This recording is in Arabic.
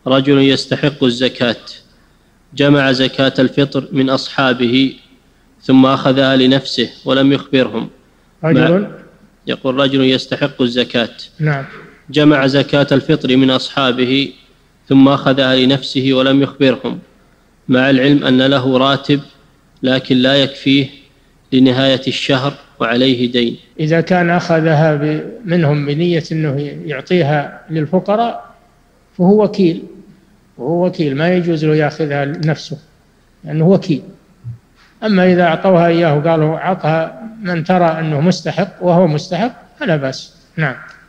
رجل يستحق الزكاة جمع زكاة الفطر من أصحابه ثم أخذها لنفسه ولم يخبرهم. يقول رجل يستحق الزكاة. نعم. جمع زكاة الفطر من أصحابه ثم أخذها لنفسه ولم يخبرهم، مع العلم أن له راتب لكن لا يكفيه لنهاية الشهر وعليه دين. إذا كان أخذها منهم بنية أنه يعطيها للفقراء فهو وكيل ما يجوز له يأخذها لنفسه لأنه وكيل. أما إذا أعطوها إياه وقالوا عطها من ترى أنه مستحق وهو مستحق فلا بأس. نعم.